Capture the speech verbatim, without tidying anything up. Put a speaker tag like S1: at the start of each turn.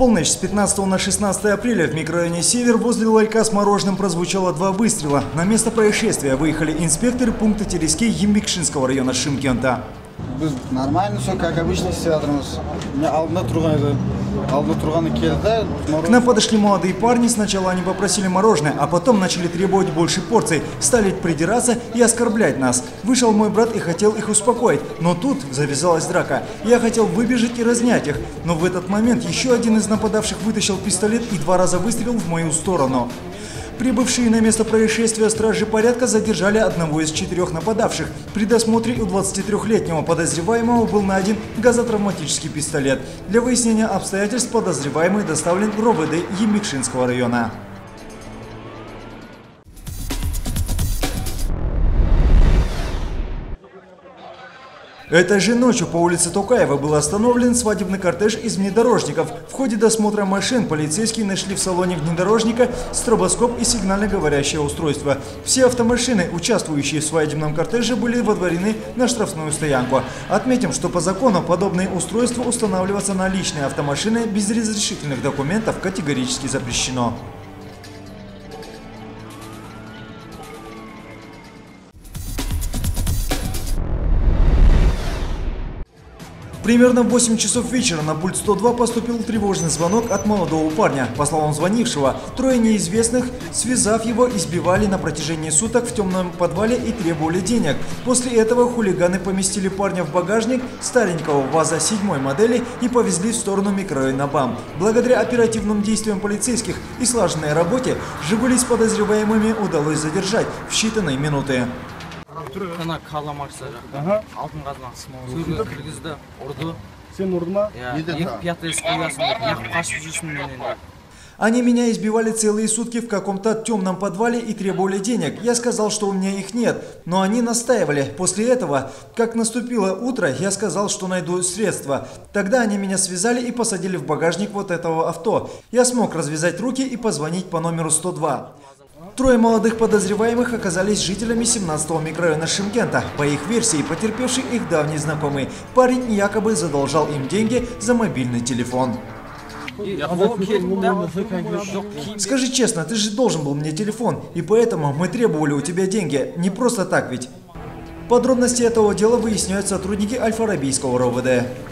S1: полночь с пятнадцатого на шестнадцатое апреля в микрорайоне Север возле ларька с мороженым прозвучало два выстрела. На место происшествия выехали инспекторы пункта Терескей Ембекшинского района Шымкента.
S2: Нормально все, как обычно,
S1: К нам подошли молодые парни, сначала они попросили мороженое, а потом начали требовать больше порций, стали придираться и оскорблять нас. Вышел мой брат и хотел их успокоить, но тут завязалась драка. Я хотел выбежать и разнять их, но в этот момент еще один из нападавших вытащил пистолет и два раза выстрелил в мою сторону. Прибывшие на место происшествия стражи порядка задержали одного из четырех нападавших. При досмотре у двадцатитрёхлетнего подозреваемого был найден газотравматический пистолет. Для выяснения обстоятельств подозреваемый доставлен в РОВД Ембекшинского района. Этой же ночью по улице Токаева был остановлен свадебный кортеж из внедорожников. В ходе досмотра машин полицейские нашли в салоне внедорожника стробоскоп и сигнально говорящее устройство. Все автомашины, участвующие в свадебном кортеже, были водворены на штрафную стоянку. Отметим, что по закону подобные устройства устанавливаться на личные автомашины без разрешительных документов категорически запрещено. Примерно в восемь часов вечера на пульт сто два поступил тревожный звонок от молодого парня. По словам звонившего, трое неизвестных, связав его, избивали на протяжении суток в темном подвале и требовали денег. После этого хулиганы поместили парня в багажник старенького ВАЗа седьмой модели и повезли в сторону микрорайона БАМ. Благодаря оперативным действиям полицейских и слаженной работе «Жигули» с подозреваемыми удалось задержать в считанные минуты.
S3: Ана кала марса жақта, алтын қазына сөйлеп кіргізді, ұрды.
S4: Сен ұрды ма?
S3: Екі пятый скуясын деп, неғып қашып жүрсің менен деп.
S1: Они меня избивали целые сутки в каком-то темном подвале и требовали денег. Я сказал, что у меня их нет, но они настаивали. После этого, как наступило утро, я сказал, что найду средства. Тогда они меня связали и посадили в багажник вот этого авто. Я смог развязать руки и позвонить по номеру сто два. Трое молодых подозреваемых оказались жителями семнадцатого микрорайона Шымкента. По их версии, потерпевший их давний знакомый. Парень якобы задолжал им деньги за мобильный телефон. Скажи честно, ты же должен был мне телефон, и поэтому мы требовали у тебя деньги. Не просто так ведь. Подробности этого дела выясняют сотрудники Аль-Фарабийского РОВД.